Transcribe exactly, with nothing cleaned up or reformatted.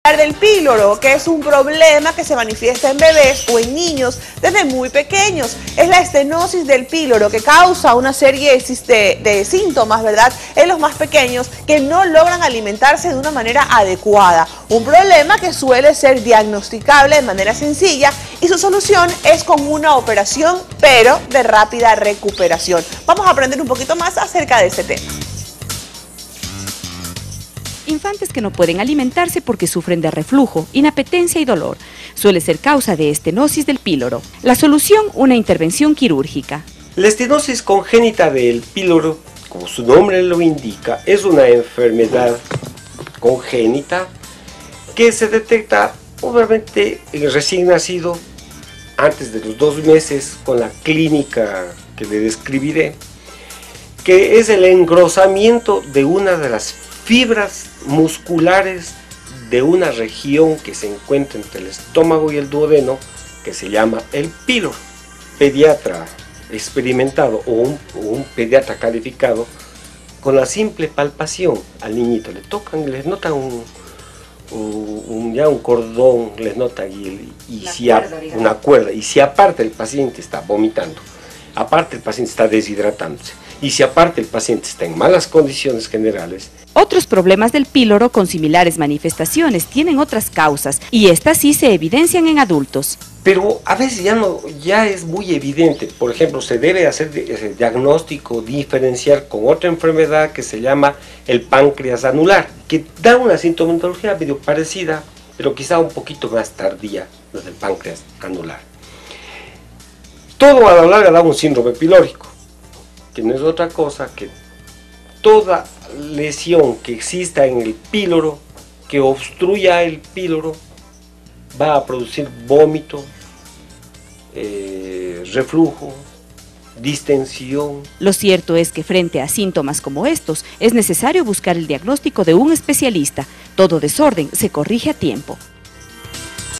Del píloro, que es un problema que se manifiesta en bebés o en niños desde muy pequeños. Es la estenosis del píloro que causa una serie de, de síntomas, ¿verdad?, en los más pequeños que no logran alimentarse de una manera adecuada. Un problema que suele ser diagnosticable de manera sencilla y su solución es con una operación, pero de rápida recuperación. Vamos a aprender un poquito más acerca de este tema. Infantes que no pueden alimentarse porque sufren de reflujo, inapetencia y dolor. Suele ser causa de estenosis del píloro. La solución, una intervención quirúrgica. La estenosis congénita del píloro, como su nombre lo indica, es una enfermedad congénita que se detecta obviamente en el recién nacido antes de los dos meses con la clínica que le describiré, que es el engrosamiento de una de las fibras musculares de una región que se encuentra entre el estómago y el duodeno, que se llama el píloro. Pediatra experimentado o un, o un pediatra calificado, con la simple palpación al niñito le tocan, les notan un, un, un, ya un cordón, les notan y, y si cuerda, a, una cuerda, y si aparte el paciente está vomitando, aparte el paciente está deshidratándose, y si aparte el paciente está en malas condiciones generales. Otros problemas del píloro con similares manifestaciones tienen otras causas y estas sí se evidencian en adultos. Pero a veces ya, no, ya es muy evidente. Por ejemplo, se debe hacer el diagnóstico, diferenciar con otra enfermedad que se llama el páncreas anular, que da una sintomatología medio parecida, pero quizá un poquito más tardía, la del páncreas anular. Todo a la larga da un síndrome pilórico, que no es otra cosa que toda lesión que exista en el píloro, que obstruya el píloro, va a producir vómito, eh, reflujo, distensión. Lo cierto es que frente a síntomas como estos, es necesario buscar el diagnóstico de un especialista. Todo desorden se corrige a tiempo.